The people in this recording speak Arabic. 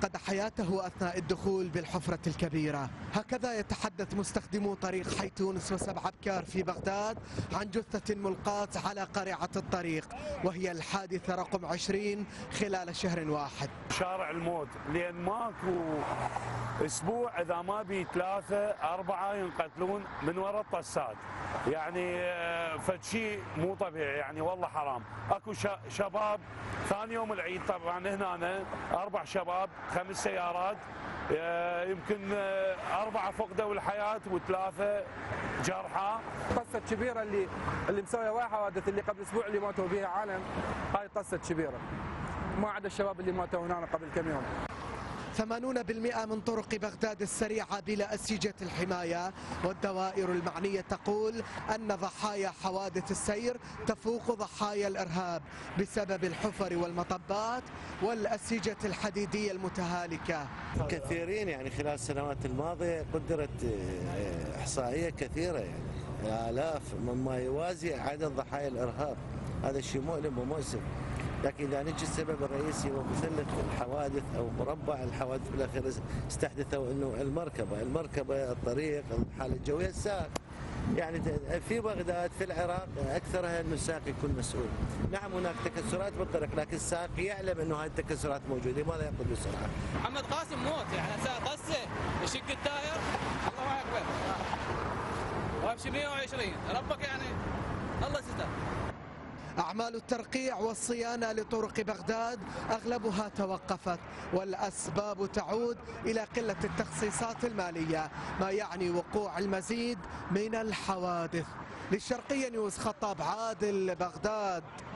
فقد حياته أثناء الدخول بالحفرة الكبيرة. هكذا يتحدث مستخدمو طريق حي تونس وسبع أبكار في بغداد عن جثة ملقاة على قارعة الطريق، وهي الحادثة رقم 20 خلال شهر واحد. شارع الموت، لأن ماكو أسبوع إذا ما بي 3 4 ينقتلون من وراء الطسات، يعني فشي مو طبيعي، يعني والله حرام. اكو شباب ثاني يوم العيد طبعا هنا 4 شباب 5 سيارات، يمكن 4 فقدوا الحياة و3 جرحى. قصة كبيرة اللي مسوية واحد حوادث اللي قبل اسبوع اللي ماتوا بها عالم، هاي قصة كبيرة، ما عدا الشباب اللي ماتوا هنا قبل كم يوم. 80% من طرق بغداد السريعة بلا أسيجة الحماية، والدوائر المعنية تقول أن ضحايا حوادث السير تفوق ضحايا الإرهاب بسبب الحفر والمطبات والأسيجة الحديدية المتهالكة. كثيرين يعني خلال السنوات الماضية قدرت إحصائية كثيرة، يعني آلاف مما يوازي عدد ضحايا الإرهاب. هذا شيء مؤلم ومؤسف. لكن إذا نجي السبب الرئيسي هو مثلث الحوادث أو مربع الحوادث، بالأخير استحدثوا أنه المركبة الطريق الحالة الجوية السائق. يعني في بغداد في العراق أكثرها أنه السائق يكون مسؤول. نعم هناك تكسرات بالطريق، لكن السائق يعلم أنه هذه التكسرات موجودة، لماذا يقود بسرعة؟ محمد قاسم موت، يعني طسه يشق التاير الله أكبر وامشي 120 ربك، يعني الله يستر. أعمال الترقيع والصيانة لطرق بغداد أغلبها توقفت، والأسباب تعود إلى قلة التخصيصات المالية، ما يعني وقوع المزيد من الحوادث. للشرقية نيوز خطاب عادل، بغداد.